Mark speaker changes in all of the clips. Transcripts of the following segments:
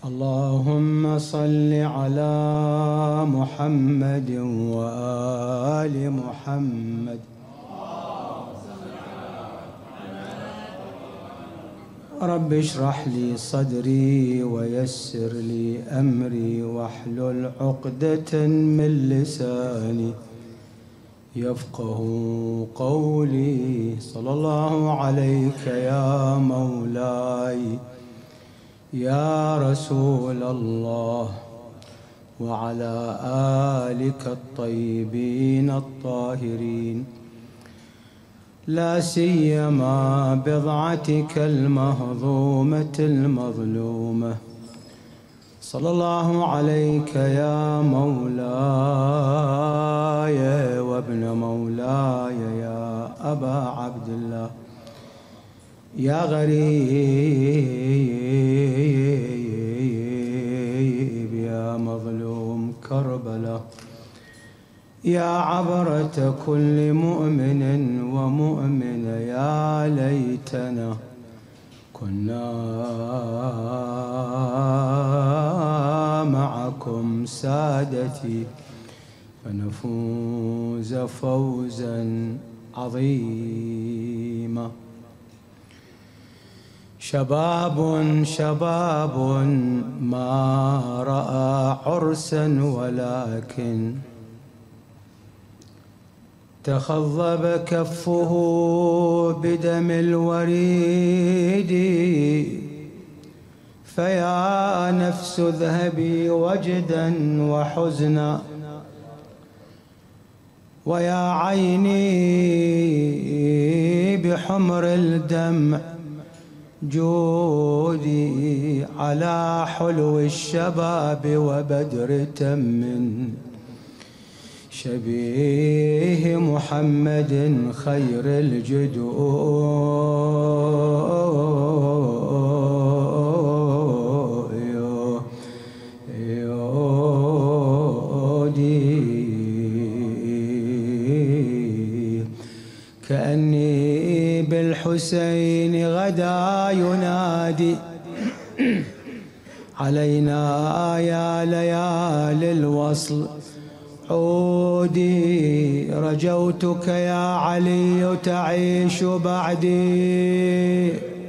Speaker 1: اللهم صل على محمد وآل محمد. رب اشرح لي صدري ويسر لي أمري واحلل عقدة من لساني يفقه قولي. صلى الله عليك يا مولاي يا رسول الله وعلى آلك الطيبين الطاهرين، لا سيما بضعتك المهضومة المظلومة. صلى الله عليك يا مولاي وابن مولاي يا أبا عبد الله، يا غريب يا مظلوم كربلاء، يا عبرة كل مؤمن ومؤمنة. يا ليتنا كنا معكم سادتي فنفوز فوزا عظيما. شباب ما رأى عرسا ولكن تخضب كفه بدم الوريد. فيا نفس اذهبي وجدا وحزنا، ويا عيني بحمر الدمع جودي على حلو الشباب وبدر تم شبيه محمد خير الجدود. كأني بالحسين غدا ينادي علينا يا ليالي الوصل عودي. رجوتك يا علي تعيش بعدي،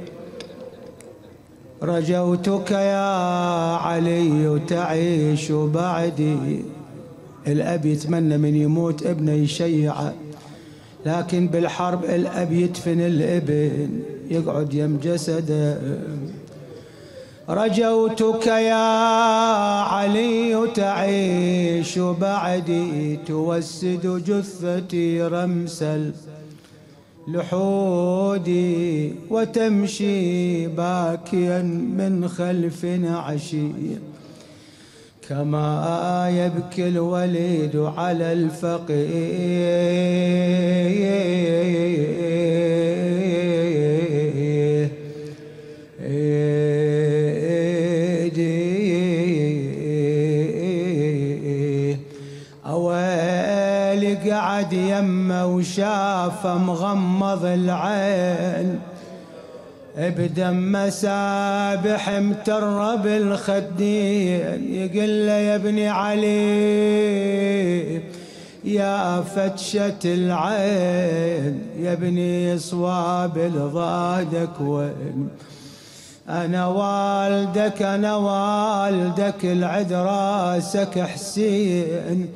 Speaker 1: رجوتك يا علي تعيش بعدي. الأب يتمنى من يموت ابنه يشيعه، لكن بالحرب الأب يدفن الابن يقعد يم جسده. رجوتك يا علي تعيش بعدي، توسد جثتي رمس اللحود، وتمشي باكيا من خلف نعشي كما يبكي الوليد على الفقير. أويلي قعد يمه وشاف مغمض العين بدم سابح متر بالخدين. يقول له يا ابني علي يا فتشة العين، يا ابني صواب الضادك وين؟ أنا والدك العد راسك حسين.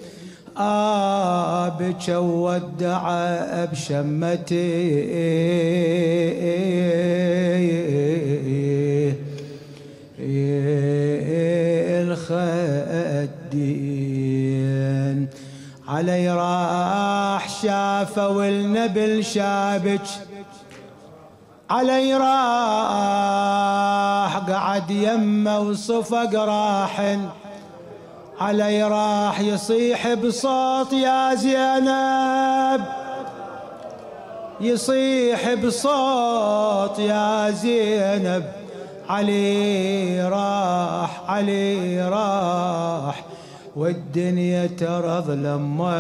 Speaker 1: بك ودع بشمتي الخدين. علي راح شافه والنبل شابك، علي راح قعد يمه وصفق راحن، علي راح يصيح بصوت يا زينب، يصيح بصوت يا زينب. علي راح والدنيا ترى ظلمت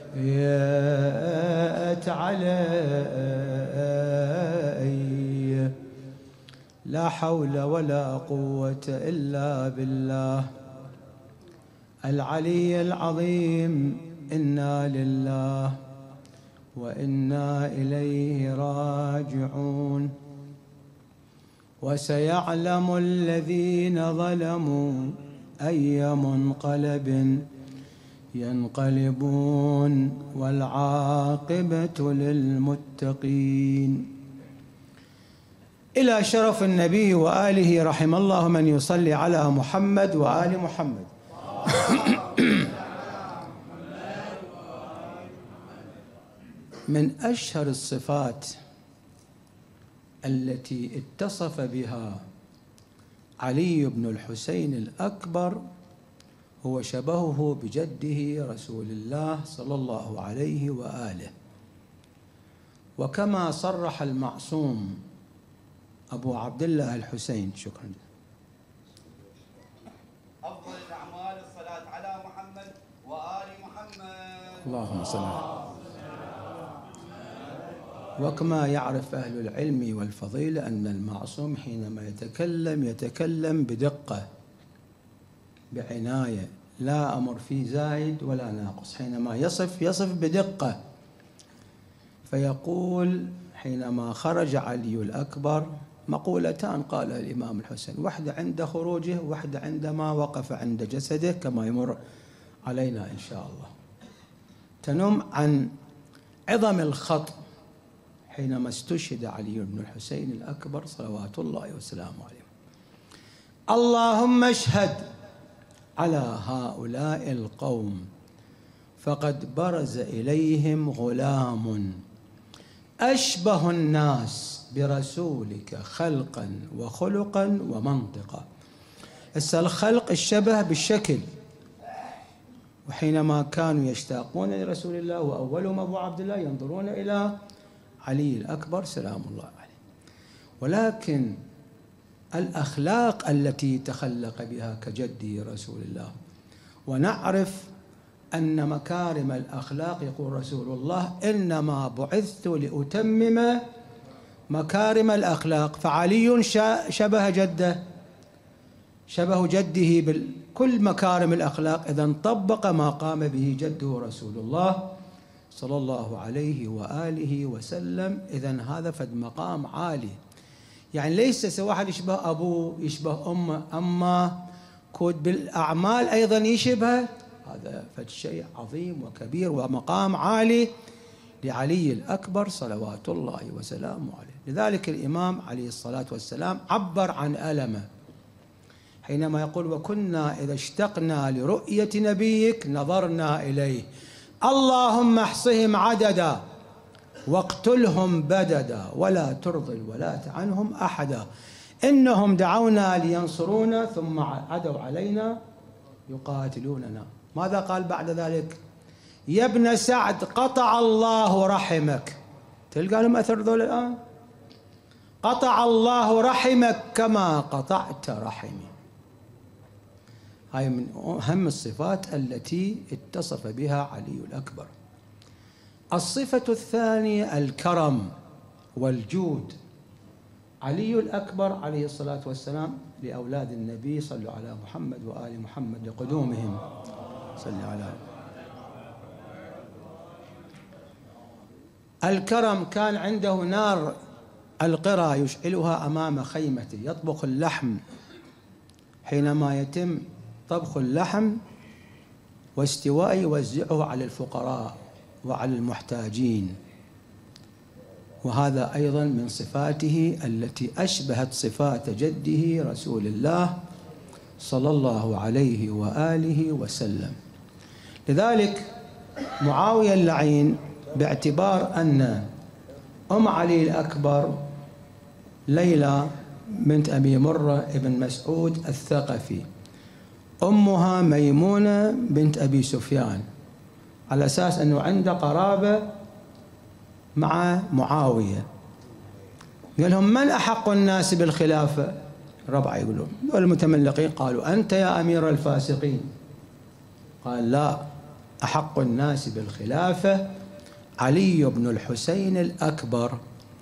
Speaker 1: علي. لا حول ولا قوة إلا بالله العلي العظيم. إنا لله وإنا إليه راجعون. وسيعلم الذين ظلموا أي منقلب ينقلبون والعاقبة للمتقين. إلى شرف النبي وآله رحم الله من يصلي على محمد وآل محمد. من أشهر الصفات التي اتصف بها علي بن الحسين الأكبر هو شبهه بجده رسول الله صلى الله عليه وآله. وكما صرح المعصوم أبو عبد الله الحسين، شكرا،
Speaker 2: أفضل الأعمال الصلاة على محمد وآل محمد.
Speaker 1: اللهم صل على. وكما يعرف أهل العلم والفضيلة أن المعصوم حينما يتكلم بدقة بعناية، لا أمر فيه زايد ولا ناقص. حينما يصف بدقة. فيقول حينما خرج علي الأكبر مقولتان قالها الإمام الحسين، واحدة عند خروجه، واحدة عندما وقف عند جسده كما يمر علينا إن شاء الله، تنم عن عظم الخطأ حينما استشهد علي بن الحسين الأكبر صلوات الله وسلامه عليه. اللهم اشهد على هؤلاء القوم فقد برز إليهم غلام أشبه الناس برسولك خلقا وخلقا ومنطقا. الخلق الشبه بالشكل، وحينما كانوا يشتاقون لرسول الله وأولهم أبو عبد الله ينظرون إلى علي الأكبر سلام الله عليه. ولكن الأخلاق التي تخلق بها كجده رسول الله، ونعرف أن مكارم الأخلاق يقول رسول الله إنما بعثت لأتمم مكارم الأخلاق. فعلي شبه جده بكل مكارم الأخلاق، إذن طبق ما قام به جده رسول الله صلى الله عليه وآله وسلم. إذن هذا فد مقام عالي، يعني ليس واحد يشبه أبوه يشبه أمه، أما كود بالأعمال أيضا يشبه. هذا فد شيء عظيم وكبير ومقام عالي لعلي الأكبر صلوات الله وسلامه عليه. لذلك الإمام عليه الصلاة والسلام عبر عن ألمه حينما يقول وكنا إذا اشتقنا لرؤية نبيك نظرنا إليه اللهم احصهم عددا واقتلهم بددا ولا ترضي الولاة عنهم أحدا إنهم دعونا لينصرونا ثم عدوا علينا يقاتلوننا. ماذا قال بعد ذلك؟ يا ابن سعد قطع الله رحمك. تلقى لهم أثر ذول الآن؟ قطع الله رحمك كما قطعت رحمي. هاي من أهم الصفات التي اتصف بها علي الأكبر. الصفة الثانية الكرم والجود. علي الأكبر عليه الصلاة والسلام لأولاد النبي صلوا على محمد وآل محمد لقدومهم صلى على. الكرم كان عنده نار القرى يشعلها أمام خيمته، يطبخ اللحم. حينما يتم طبخ اللحم واستواء يوزعه على الفقراء وعلى المحتاجين. وهذا أيضا من صفاته التي أشبهت صفات جده رسول الله صلى الله عليه وآله وسلم. لذلك معاوية اللعين باعتبار أن أم علي الأكبر ليلى بنت أبي مرة ابن مسعود الثقفي، أمها ميمونة بنت أبي سفيان، على أساس أنه عنده قرابة مع معاوية. قال لهم من أحق الناس بالخلافة؟ ربع يقولون والمتملقين قالوا أنت يا أمير الفاسقين. قال لا، أحق الناس بالخلافة علي بن الحسين الأكبر.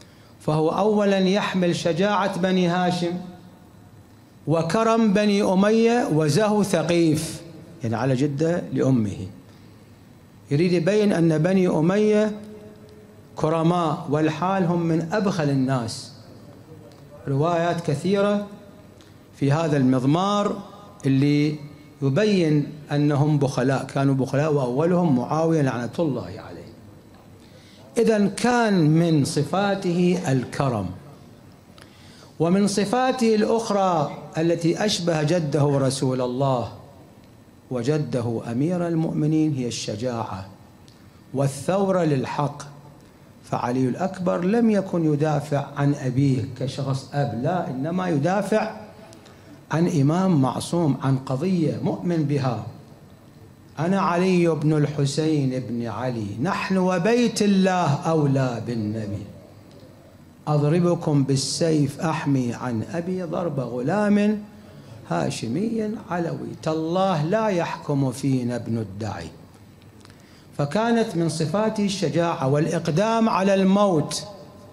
Speaker 1: فهو أولا يحمل شجاعة بني هاشم وكرم بني أمية وزهو ثقيف، يعني على جدة لأمه. يريد يبين أن بني أمية كرماء، والحال هم من أبخل الناس. روايات كثيرة في هذا المضمار اللي يبين أنهم بخلاء، كانوا بخلاء، وأولهم معاوية لعنة الله عليه. إذن كان من صفاته الكرم. ومن صفاته الأخرى التي أشبه جده رسول الله وجده أمير المؤمنين هي الشجاعة والثورة للحق. فعلي الأكبر لم يكن يدافع عن أبيه كشخص أب، لا، إنما يدافع عن إمام معصوم، عن قضية مؤمن بها. أنا علي بن الحسين بن علي، نحن وبيت الله أولى بالنبي، أضربكم بالسيف أحمي عن أبي ضرب غلام هاشمي علوي، تالله لا يحكم فينا ابن الدعي. فكانت من صفاته الشجاعة والإقدام على الموت،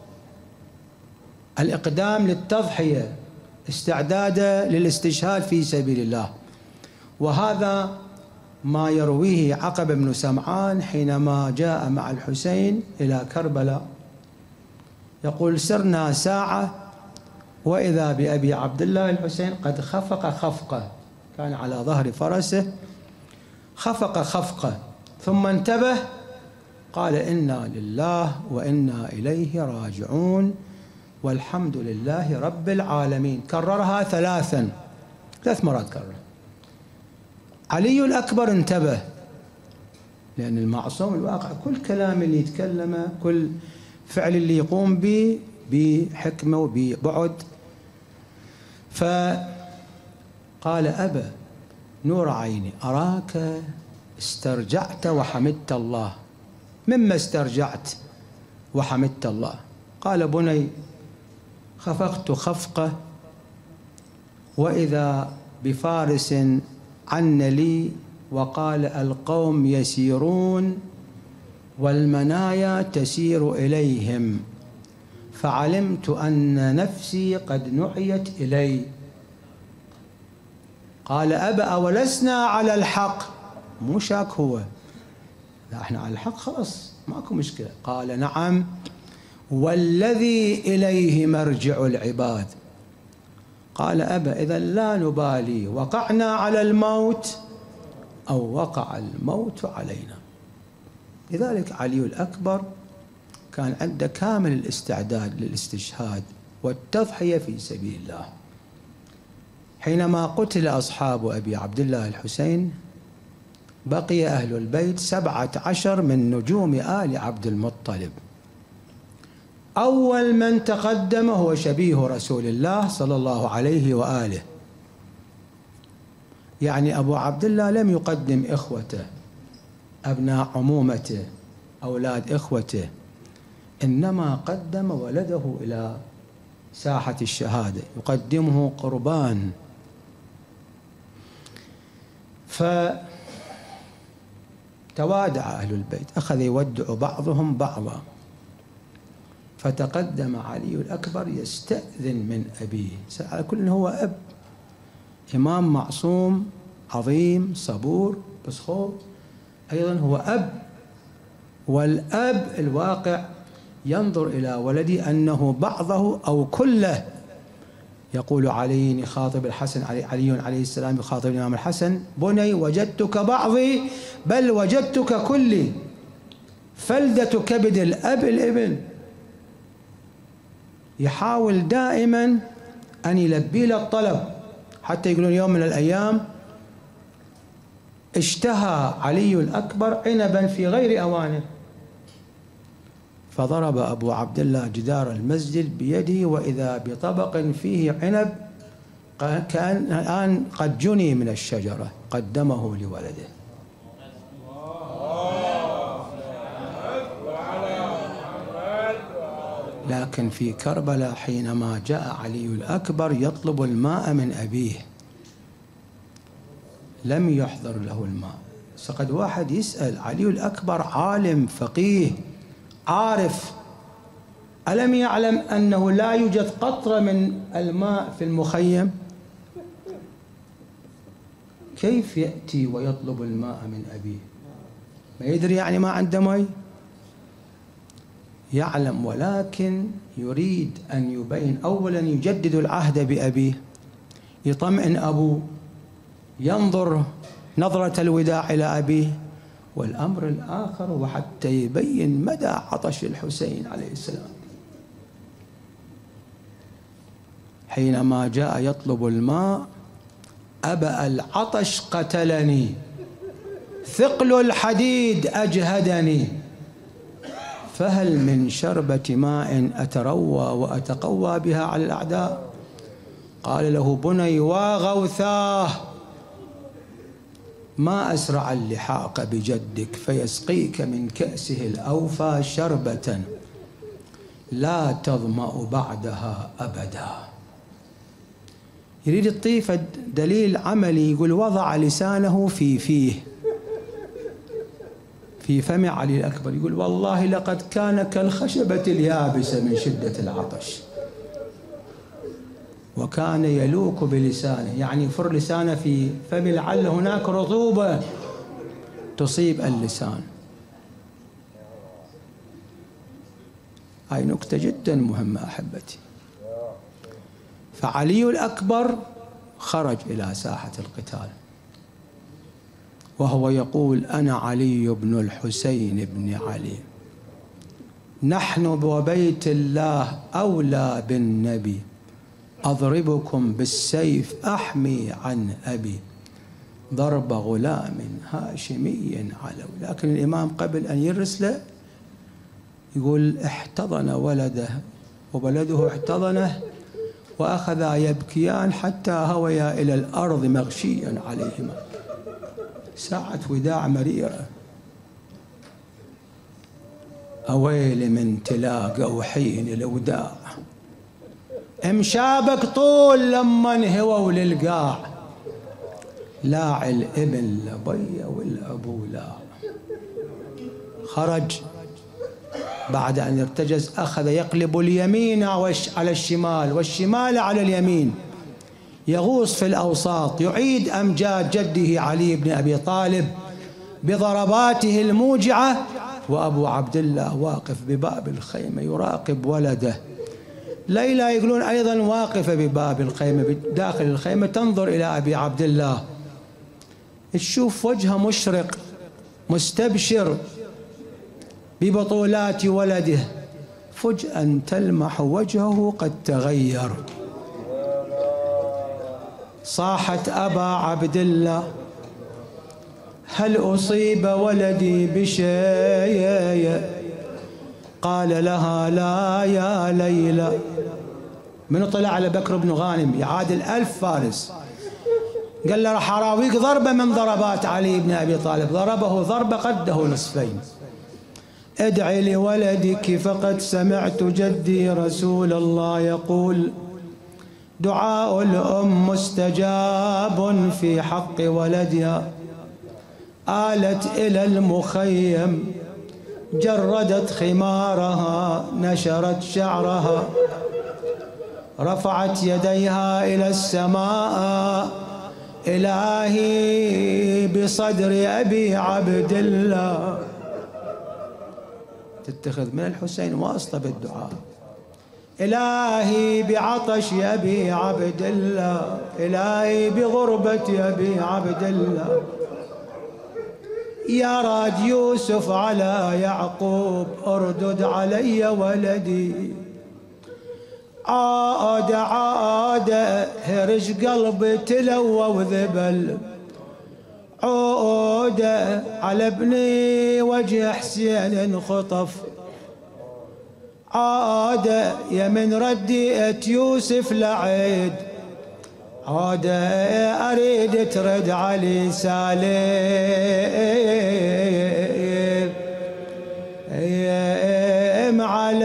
Speaker 1: الإقدام للتضحية، استعدادا للاستشهاد في سبيل الله. وهذا ما يرويه عقبة بن سمعان حينما جاء مع الحسين إلى كربلاء، يقول: سرنا ساعة وإذا بأبي عبد الله الحسين قد خفق خفقة، كان على ظهر فرسه، خفق خفقة ثم انتبه، قال: إنا لله وإنا إليه راجعون والحمد لله رب العالمين. كررها ثلاث مرات كرر. علي الأكبر انتبه، لأن المعصوم الواقع كل كلام اللي يتكلمه، كل فعل اللي يقوم به بحكمة وببعد. فقال: أبا نور عيني، أراك استرجعت وحمدت الله. مما استرجعت وحمدت الله؟ قال: بني، خفقت خفقة وإذا بفارس عن لي وقال: القوم يسيرون والمنايا تسير إليهم، فعلمت أن نفسي قد نعيت إلي. قال: أبا أولسنا على الحق؟ مو شاك هو، لا احنا على الحق خلاص ماكو مشكلة. قال: نعم، والذي إليه مرجع العباد. قال: أبا إذا لا نبالي، وقعنا على الموت أو وقع الموت علينا. لذلك علي الأكبر كان عنده كامل الاستعداد للاستشهاد والتضحية في سبيل الله. حينما قتل أصحاب أبي عبد الله الحسين بقي أهل البيت 17 من نجوم آل عبد المطلب. أول من تقدم هو شبيه رسول الله صلى الله عليه وآله، يعني أبو عبد الله لم يقدم إخوته، أبناء عمومته، أولاد إخوته، إنما قدم ولده إلى ساحة الشهادة، يقدمه قربان. فتوادع أهل البيت، أخذ يودع بعضهم بعضا. فتقدم علي الأكبر يستأذن من أبيه، على كل هو أب، إمام معصوم عظيم صبور، بس هو أيضا هو أب، والأب الواقع ينظر إلى ولدي أنه بعضه أو كله. يقول علي يخاطب الحسن، علي عليه السلام يخاطب الإمام الحسن: بني وجدتك بعضي بل وجدتك كلي. فلدة كبد الأب الابن. يحاول دائما أن يلبي له الطلب، حتى يقولون يوم من الأيام اشتهى علي الأكبر عنبا في غير أوانه، فضرب أبو عبد الله جدار المسجد بيده وإذا بطبق فيه عنب كان الآن قد جني من الشجرة، قدمه لولده. لكن في كربلاء حينما جاء علي الأكبر يطلب الماء من أبيه لم يحضر له الماء. فقد واحد يسأل علي الأكبر عالم فقيه عارف، ألم يعلم أنه لا يوجد قطرة من الماء في المخيم؟ كيف يأتي ويطلب الماء من أبيه؟ ما يدري يعني ما عنده ماء؟ يعلم، ولكن يريد أن يبين. أولا يجدد العهد بأبيه، يطمئن أبوه، ينظر نظرة الوداع إلى أبيه. والأمر الآخر وحتى يبين مدى عطش الحسين عليه السلام. حينما جاء يطلب الماء: أبأ العطش قتلني، ثقل الحديد أجهدني، فهل من شربة ماء أتروى وأتقوى بها على الأعداء؟ قال له: بني وغوثاه، ما أسرع اللحاق بجدك فيسقيك من كأسه الأوفى شربة لا تظمأ بعدها أبدا. يريد يعطيه دليل عملي، يقول: وضع لسانه في فم علي الأكبر، يقول: والله لقد كان كالخشبة اليابسة من شدة العطش، وكان يلوك بلسانه، يعني يفر لسانه في فم لعل هناك رطوبة تصيب اللسان. هاي نكتة جدا مهمة أحبتي. فعلي الأكبر خرج إلى ساحة القتال وهو يقول: أنا علي بن الحسين بن علي، نحن وبيت الله أولى بالنبي، أضربكم بالسيف أحمي عن أبي، ضرب غلام هاشمي علو. لكن الإمام قبل أن يرسله يقول: احتضن ولده وولده احتضنه، وأخذا يبكيان حتى هويا إلى الأرض مغشيا عليهما. ساعة وداع مريرة. أويل من تلاقوا حين الوداع، امشابك طول لما هووا للقاع، لاع الابن لبي والأبو لاع. خرج بعد أن ارتجز، أخذ يقلب اليمين على الشمال والشمال على اليمين، يغوص في الأوساط، يعيد أمجاد جده علي بن أبي طالب بضرباته الموجعة، وأبو عبد الله واقف بباب الخيمة يراقب ولده. ليلى يقولون أيضا واقفة بباب الخيمة داخل الخيمة تنظر إلى أبي عبد الله، تشوف وجهه مشرق مستبشر ببطولات ولده، فجأة تلمح وجهه قد تغير. صاحت: أبا عبد الله، هل أصيب ولدي بشيء؟ قال لها: لا يا ليلى. من طلع على بكر بن غانم يعادل 1000 فارس، قال له: راح أراويك ضربة من ضربات علي بن أبي طالب. ضربه ضربة قده نصفين. ادعي لولدك فقد سمعت جدي رسول الله يقول: دعاء الأم مستجاب في حق ولدها. آلت إلى المخيم، جردت خمارها، نشرت شعرها، رفعت يديها إلى السماء: إلهي بصدر أبي عبد الله. تتخذ من الحسين واسطة بالدعاء: إلهي بعطش أبي عبد الله، إلهي بغربة أبي عبد الله، يا راد يوسف على يعقوب، اردد علي ولدي. عاد عاد هرج قلبي تلوى وذبل، عود على ابني وجه حسين خطف، عاد يا من رديت يوسف لعيد، عاد أريد ترد علي سالم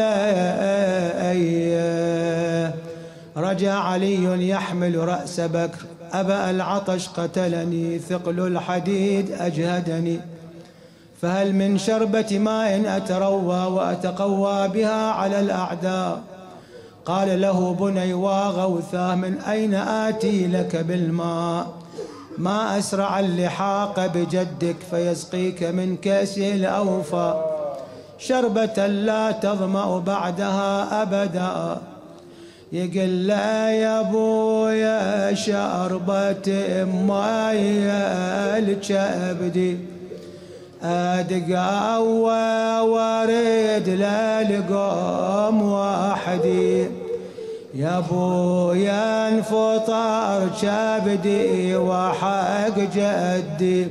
Speaker 1: علي. رجع علي يحمل رأس بكر: أبا العطش قتلني، ثقل الحديد أجهدني، فهل من شربة ماء أتروى وأتقوى بها على الأعداء؟ قال له بنيوى غوثاه من أين آتي لك بالماء؟ ما أسرع اللحاق بجدك فيسقيك من كأسه الأوفى شربة لا تظمأ بعدها أبدا. يقول لا يا ابويا شربة ماي الكبدي أدقى وارد للقوم وحدي يا ابويا انفطر كبدي وحق جدي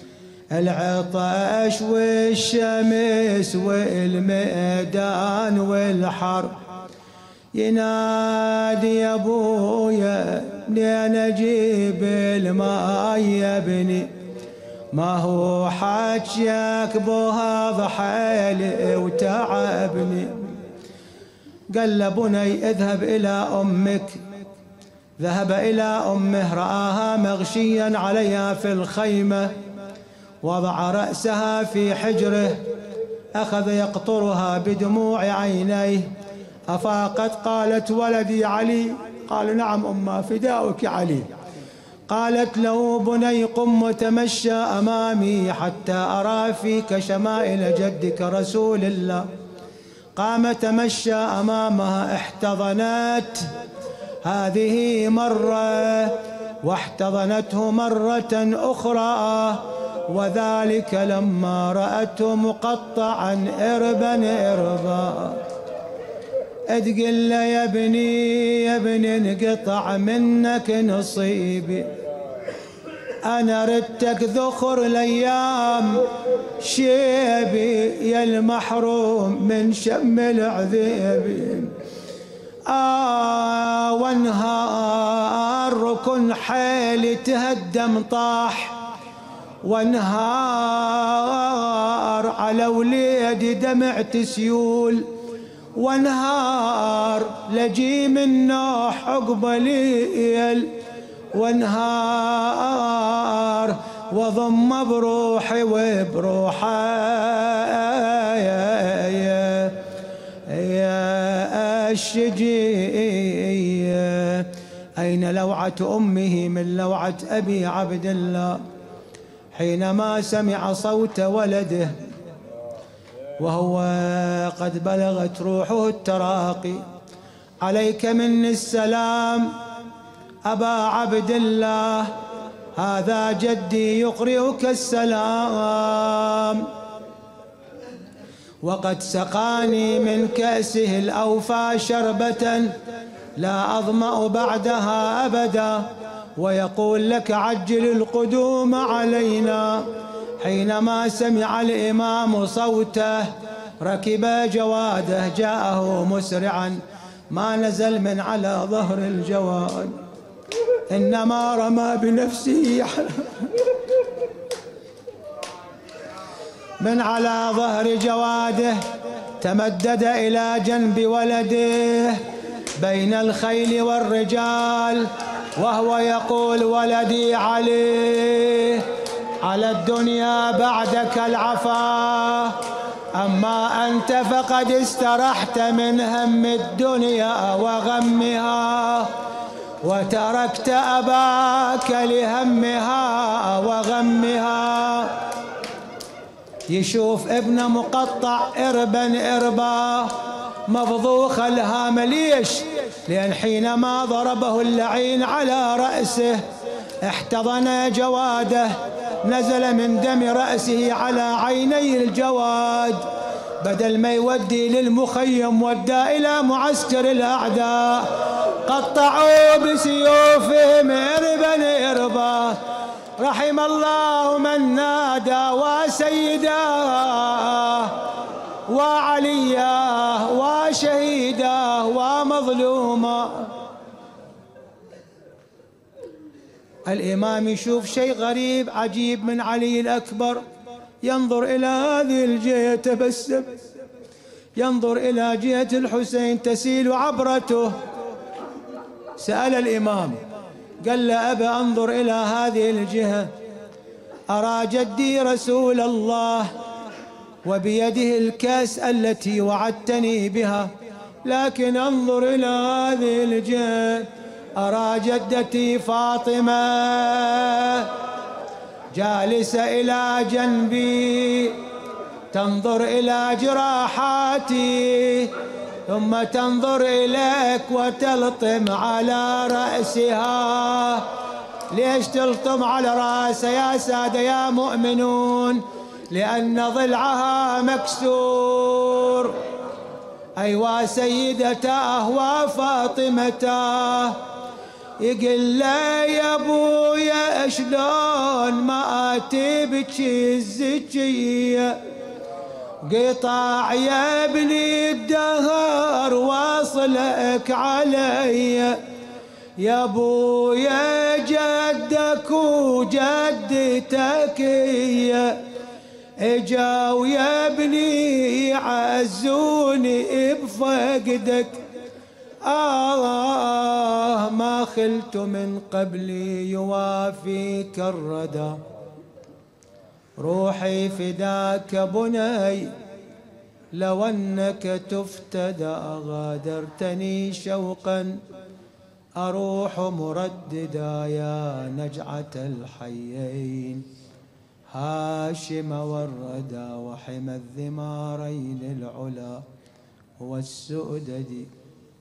Speaker 1: العطش والشمس والميدان والحر ينادي يا ابويا لين اجيب الماء يا ابني ما هو حاجيك بهذا حالي وتعبني. قال له بني اذهب إلى أمك. ذهب إلى أمه رآها مغشيا عليها في الخيمة وضع رأسها في حجره أخذ يقطرها بدموع عينيه أفاقت قالت ولدي علي. قال نعم أمه فداؤك علي. قالت له بني قم وتمشى أمامي حتى أرى فيك شمائل جدك رسول الله. قام تمشى أمامها احتضنت هذه مرة واحتضنته مرة أخرى وذلك لما رأته مقطعا إربا تقول له يا ابني انقطع منك نصيبي أنا ردتك ذخر الأيام شيبي يا المحروم من شم العذيب وانهار ركن حيلي تهدم طاح وانهار على وليدي دمعت سيول وانهار لجي من نوح عقب ليل وانهار وضم بروحي وبروحي يا الشجية. أين لوعة أمه من لوعة أبي عبد الله حينما سمع صوت ولده وهو قد بلغت روحه التراقي. عليك مني السلام أبا عبد الله هذا جدي يقرئك السلام وقد سقاني من كأسه الأوفى شربة لا أظمأ بعدها أبدا ويقول لك عجل القدوم علينا. حينما سمع الإمام صوته ركب جواده جاءه مسرعا ما نزل من على ظهر الجواد إنما رمى بنفسه من على ظهر جواده تمدد إلى جنب ولده بين الخيل والرجال وهو يقول ولدي علي على الدنيا بعدك العفا أما أنت فقد استرحت من هم الدنيا وغمها وتركت أباك لهمها وغمها. يشوف ابنه مقطع إربا مفضوخ الهام. ليش؟ لأن حينما ضربه اللعين على رأسه احتضن جواده نزل من دم رأسه على عيني الجواد بدل ما يودي للمخيم ودى إلى معسكر الأعداء قطعوا بسيوفهم إربا. رحم الله من نادى وسيداه وعلياه وشهيداه ومظلوما. الإمام يشوف شيء غريب عجيب من علي الأكبر ينظر إلى هذه الجهة يتبسم ينظر إلى جهة الحسين تسيل عبرته. سأل الإمام قال له أبا أنظر إلى هذه الجهة أرى جدي رسول الله وبيده الكأس التي وعدتني بها، لكن انظر إلى هذه الجهة أرى جدتي فاطمة جالسة إلى جنبي تنظر إلى جراحاتي، ثم تنظر إليك وتلطم على رأسها. ليش تلطم على رأسها يا سادة يا مؤمنون؟ لأن ضلعها مكسور. أيوا سيدتاه وفاطمتاه، يقول له يا ابويا شلون ما تبكي الزكية، قطع يا ابني الدهر واصلك علي، يا ابويا جدك وجدتك اجاو يا ابني يعزوني بفقدك، ما خلت من قبلي يوافيك الردى، روحي فداك بني لو أنك تفتدى، غادرتني شوقا أروح مرددا، يا نجعة الحيين هاشم والردى، وحمى الذمارين العلا والسؤدد.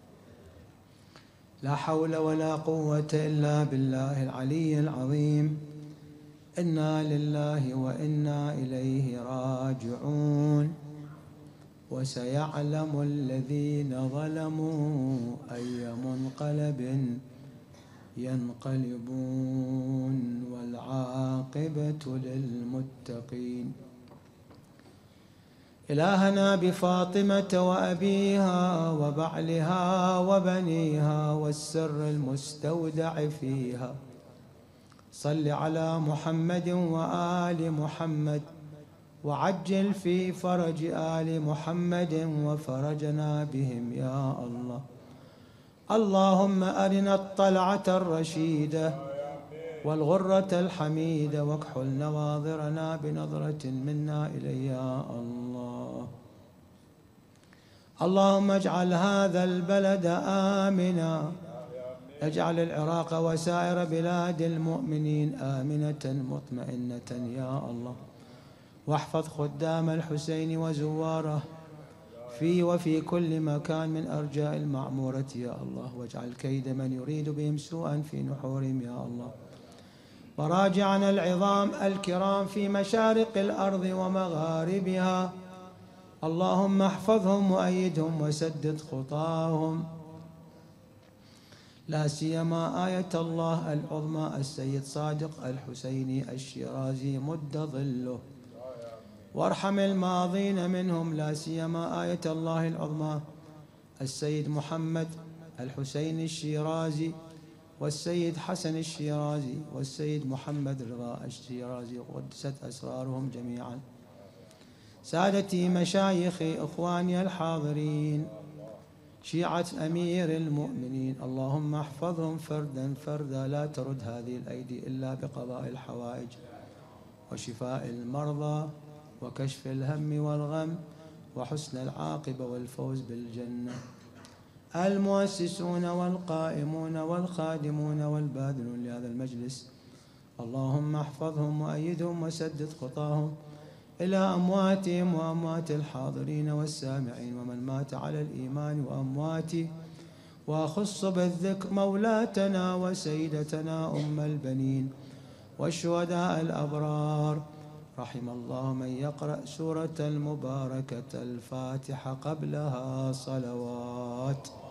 Speaker 1: لا حول ولا قوة إلا بالله العلي العظيم. إنا لله وإنا إليه راجعون. وسيعلم الذين ظلموا أي منقلب ينقلبون، والعاقبة للمتقين. إلهنا بفاطمة وأبيها وبعلها وبنيها والسر المستودع فيها، صل على محمد وآل محمد، وعجل في فرج آل محمد وفرجنا بهم يا الله. اللهم أرنا الطلعة الرشيدة والغرة الحميدة، واكحل نواظرنا بنظرة منا إلي يا الله. اللهم اجعل هذا البلد آمنا، اجعل العراق وسائر بلاد المؤمنين آمنة مطمئنة يا الله. واحفظ خدام الحسين وزواره في وفي كل مكان من أرجاء المعمورة يا الله، واجعل كيد من يريد بهم سوءا في نحورهم يا الله. وراجعنا العظام الكرام في مشارق الأرض ومغاربها، اللهم احفظهم وأيدهم وسدد خطاهم، لا سيما آية الله العظمى السيد صادق الحسيني الشيرازي مد ظله، وارحم الماضين منهم، لا سيما آية الله العظمى السيد محمد الحسين الشيرازي والسيد حسن الشيرازي والسيد محمد رضا الشيرازي، قدست أسرارهم جميعا. سادتي مشايخي إخواني الحاضرين، شيعة أمير المؤمنين، اللهم احفظهم فردا فردا، لا ترد هذه الأيدي إلا بقضاء الحوائج وشفاء المرضى وكشف الهم والغم وحسن العاقبة والفوز بالجنة. المؤسسون والقائمون والخادمون والباذلون لهذا المجلس، اللهم احفظهم وأيدهم وسدد خطاهم إلى أمواتهم وأموات الحاضرين والسامعين ومن مات على الإيمان وأمواته، وأخص بالذكر مولاتنا وسيدتنا أم البنين والشهداء الأبرار. رحم الله من يقرأ سورة المباركة الفاتحة قبلها صلوات.